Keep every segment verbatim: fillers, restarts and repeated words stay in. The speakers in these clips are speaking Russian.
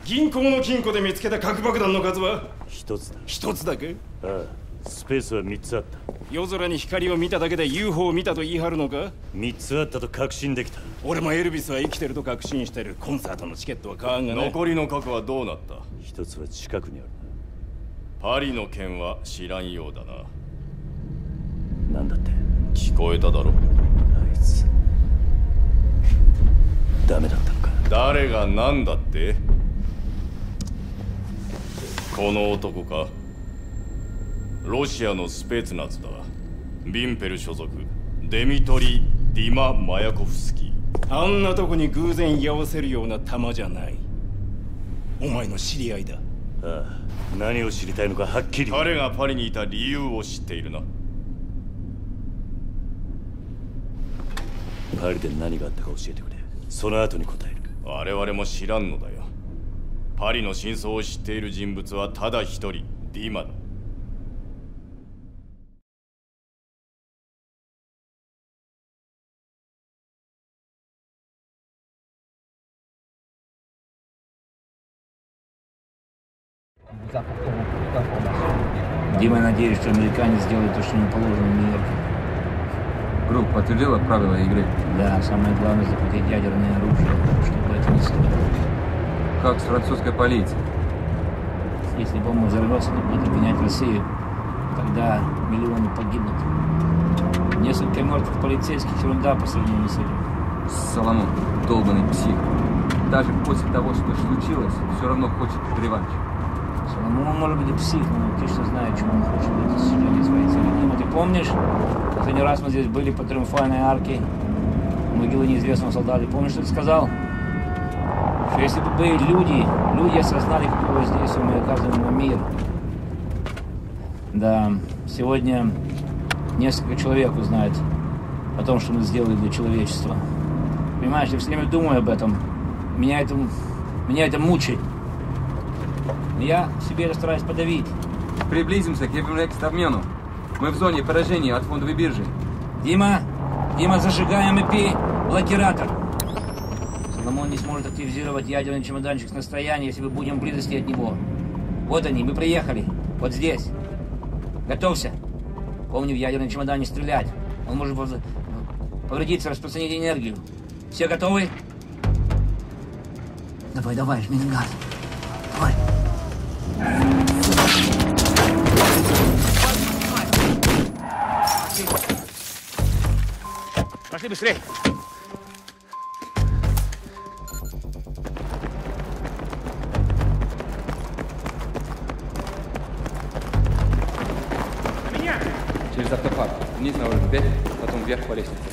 銀行の金庫で見つけた核爆弾の数は一つだ。 一つだけ？ ああ、スペースは三つあった。 夜空に光を見ただけで ユーフォー を見たと言い張るのか？ 三つあったと確信できた。 俺もエルビスは生きてると確信してる。コンサートのチケットは買わんがね。 残りの核はどうなった？ 一つは近くにあるな。パリの件は知らんようだな。 なんだって？ 聞こえただろ。 あいつダメだったのか。 誰がなんだって？この男か？ロシアのスペツナズだ。ビンペル所属デミトリ・ディマ・マヤコフスキー。あんなとこに偶然居合わせるような玉じゃない。お前の知り合いだ。 ああ、何を知りたいのかはっきり。 彼がパリにいた理由を知っているな。 パリで何があったか教えてくれ。その後に答える。 我々も知らんのだよ。パリの真相を知っている人物はただ一人、ディマだ。 Дима надеется, что американец сделает то, что ему положено в Нью-Йорке. Круг подтвердила правила игры? Да, самое главное захватить ядерное оружие, чтобы это не стоило. Как с французской полицией? Если бомба взорвется, то будет обвинять Россию. Тогда миллионы погибнут. Несколько мертвых полицейских — ерунда по сравнению с этим. Соломон, долбанный псих. Даже после того, что случилось, все равно хочет реванш. Соломон может быть и псих, но точно знает, чего он хочет в достижении своей цели. Дима, ты помнишь, последний раз мы здесь были по Триумфальной арке, могилы неизвестного солдата. Помнишь, что ты сказал? Что если бы были люди, люди осознали, какое воздействие мы оказываем на мир. Да, сегодня несколько человек узнают о том, что мы сделали для человечества. Понимаешь, я все время думаю об этом. Меня это, меня это мучает. Но я себе это стараюсь подавить. Приблизимся к Евромекс-обмену. Мы в зоне поражения от фондовой биржи. Дима, Дима, зажигаем и пей блокиратор. Соломон не сможет активизировать ядерный чемоданчик с настояния, если мы будем в близости от него. Вот они, мы приехали. Вот здесь. Готовься. Помни, в ядерный чемодан не стрелять. Он может повредиться, распространить энергию. Все готовы? Давай, давай, жми на газ. Давай. Пошли быстрее. На меня! Через автопарк. Вниз на уровень пять, потом вверх по лестнице.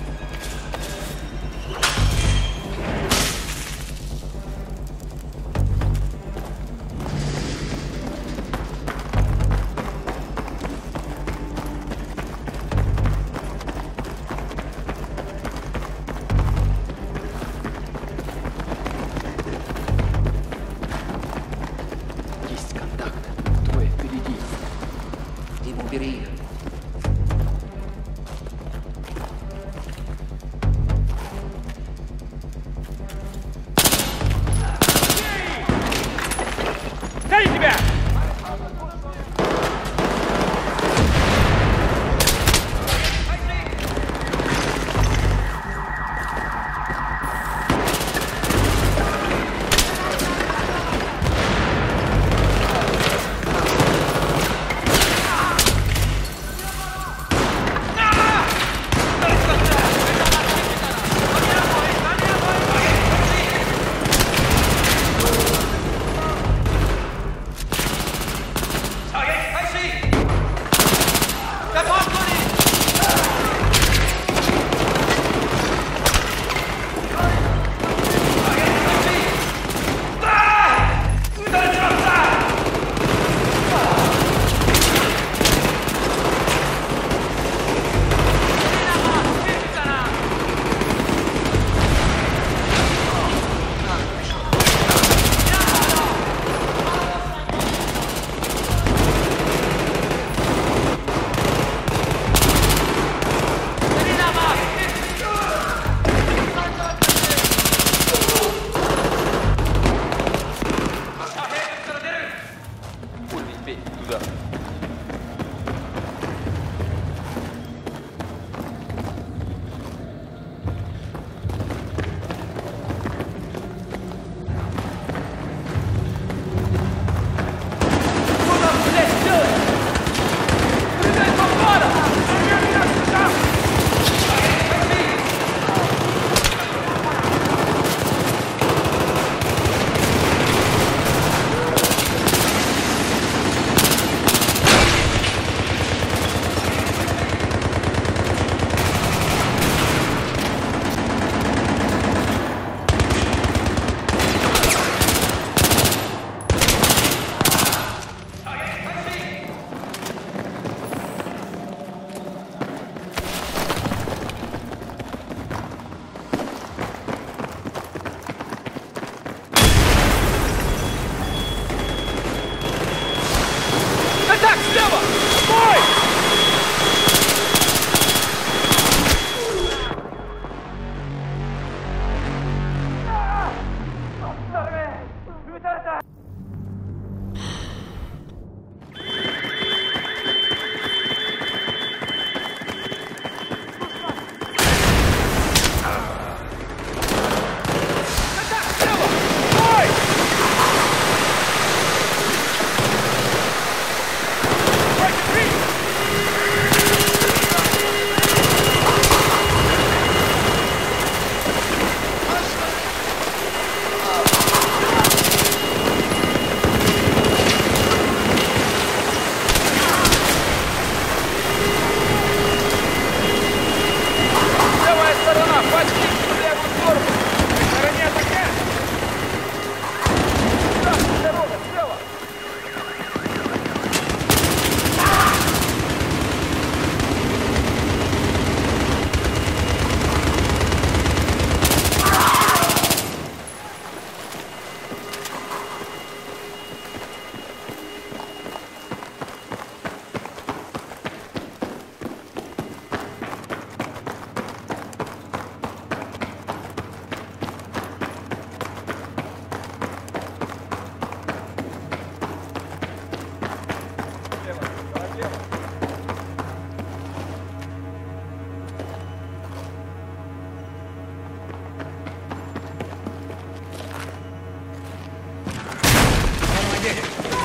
едет.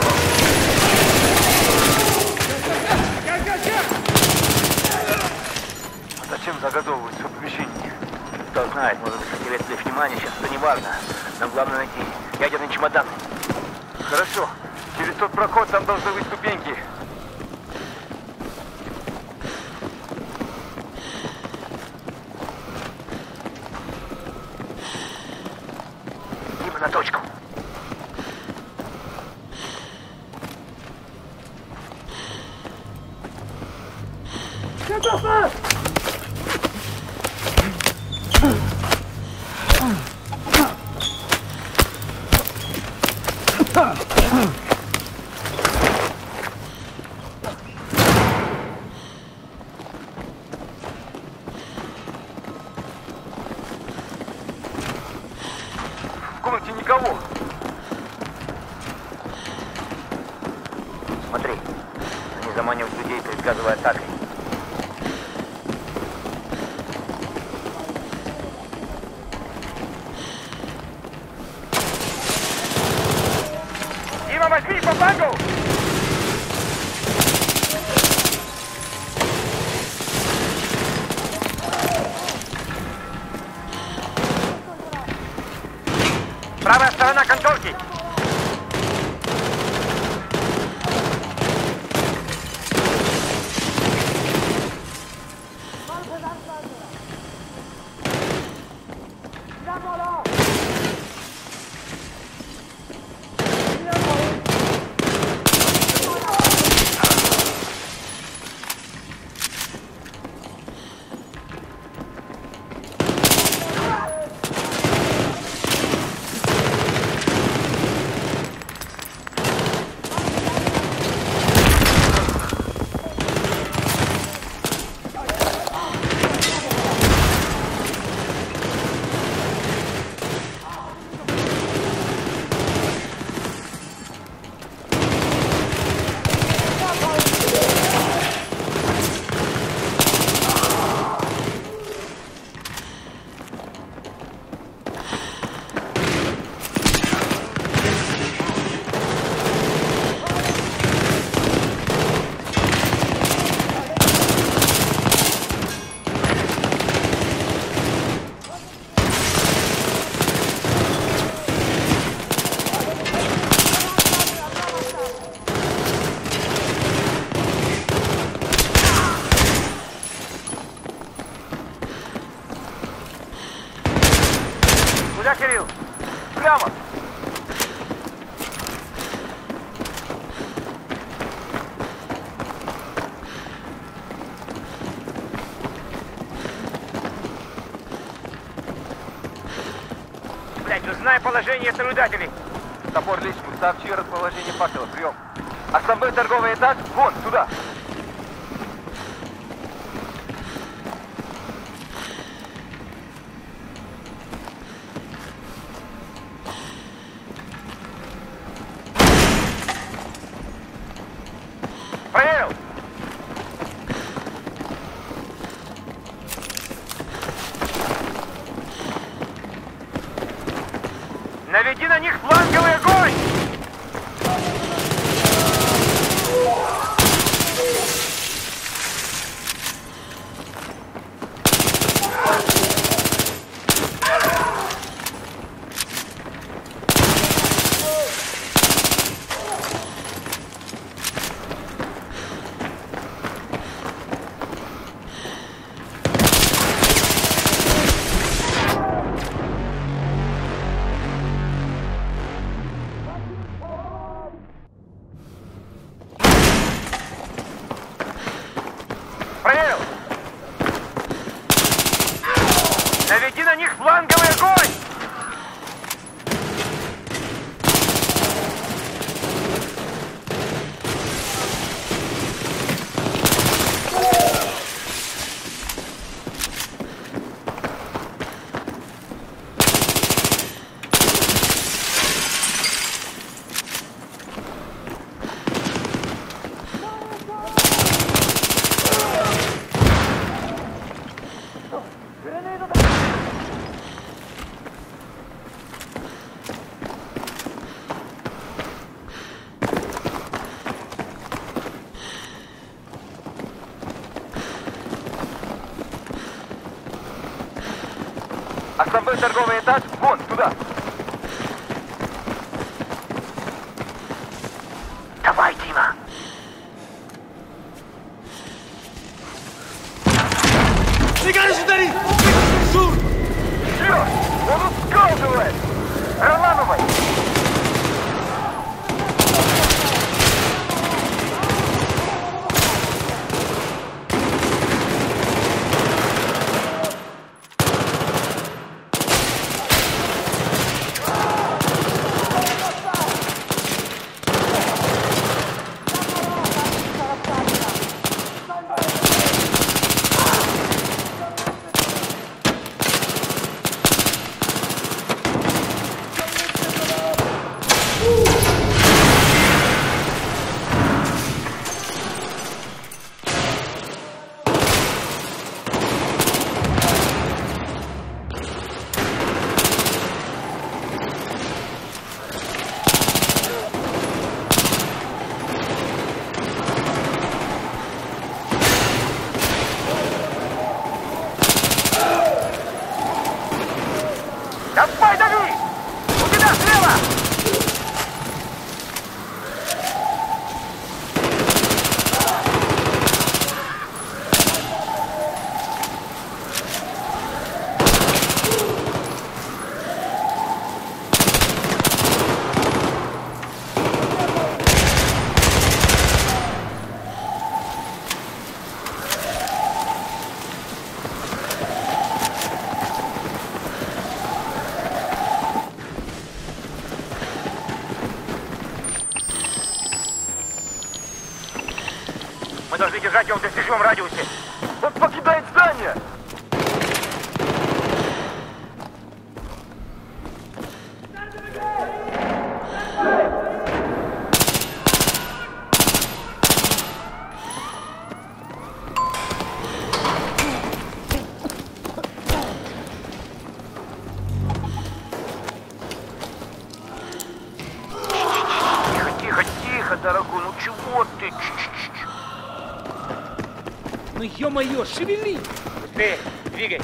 Зачем загазовываются в помещении? Кто знает, может быть, отделять внимание, сейчас это не важно. Нам главное найти ядерный чемодан. Хорошо. Через тот проход там должны быть ступеньки. Дима, на точку. В комнате никого. Смотри, они заманивают людей перед газовой атакой. Дима, возьми по флангу! Правая сторона конторки! Куда, Кирилл? Прямо! Блядь, узнай положение наблюдателей. Топор личный, сообщи расположение факела, прием. Основной торговый этаж, вон, туда. Проверил! Наведи на них фланговый огонь! Второй торговый этаж, вон, туда. Давай, Дима. Все, он ускалывает. Разламывай. Давай, дави! У тебя слева! Мы должны держать его в достижимом радиусе. Он покидает здание! Тихо, тихо, тихо, дорогой, ну чего ты? Ну ё-моё, шевели! Быстрее, двигай!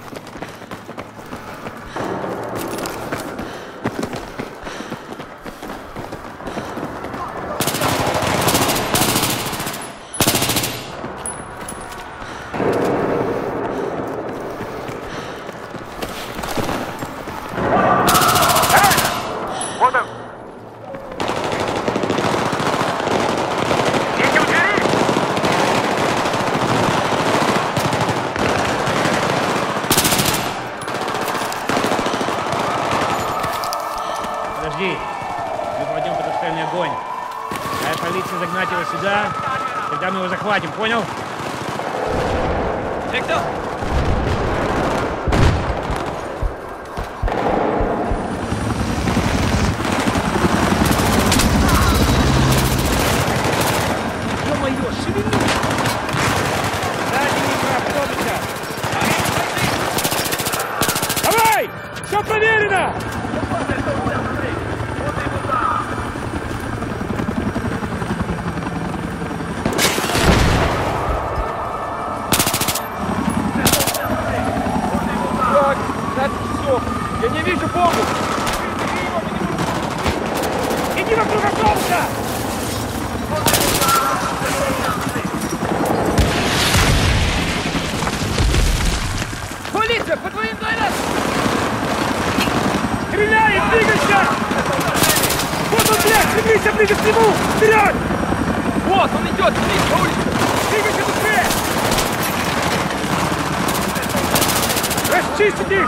Вот он! Дети у двери! Подожди, мы кладем под обстрельный огонь. Дай полиции загнать его сюда, тогда мы его захватим, понял? Виктор! Ё-моё, шевели! Задний про автобуса! Давай! Все проверено! Я не вижу бомбу! Иди вокруг автобуса! Полиция, по твоим глазам! Стреляй и двигайся! Вот он, блядь, стремись ближе к нему! Вперед! Вот, он идет, вниз по улице! Двигайся быстрее! Расчистить их!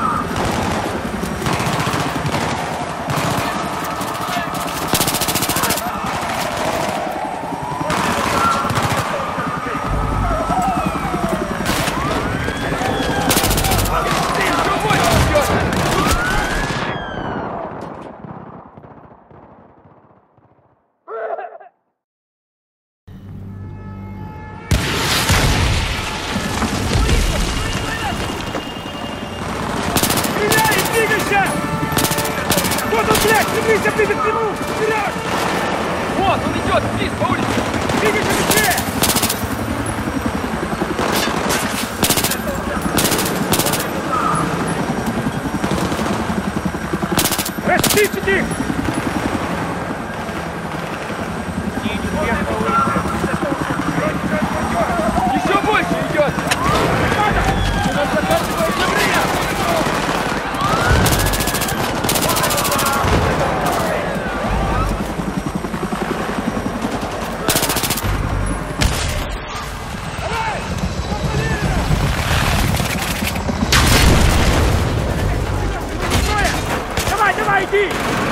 Вот он, блядь, стремись ближе к нему! Вперед! Вот, он идет вниз по улице! Двигайся быстрее! Слышите их? Еще больше идет! У нас заканчивается время! Давай, давай, иди!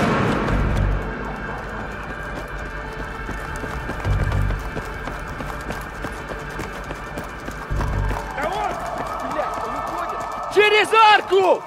Через арку!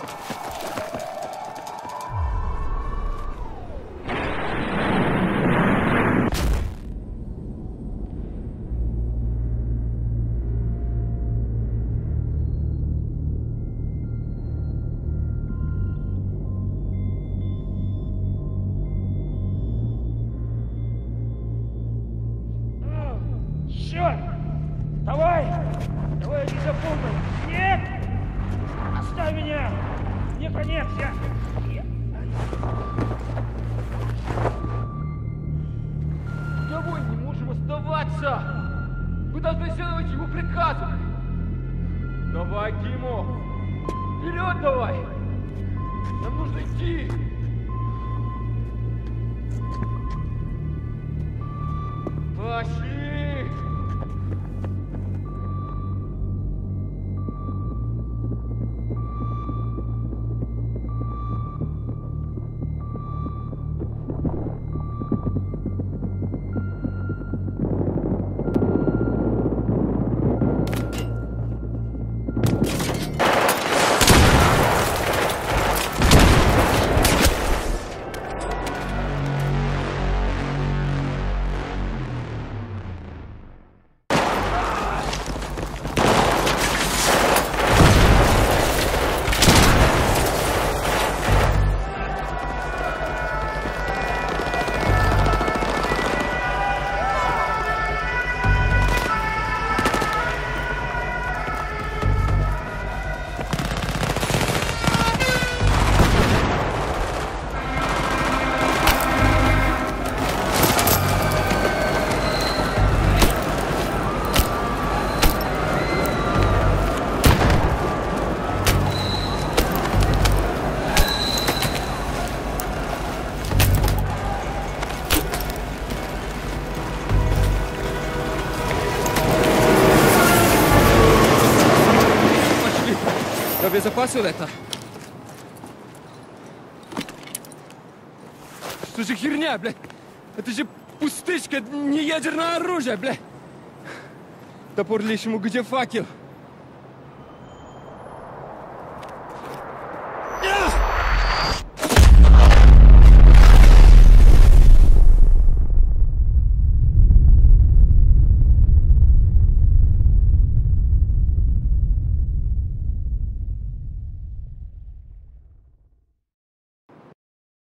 Черт! Давай! Давай, иди за помпой! Нет! Оставь меня! Не конец, я... Домой не можем оставаться! Мы должны следовать его приказу! Давай, Тимо! Вперед давай! Нам нужно идти! Пошли! Обезопасил это? Что же херня, блядь? Это же пустышка, не ядерное оружие, блядь! Топор лишь ему где факел?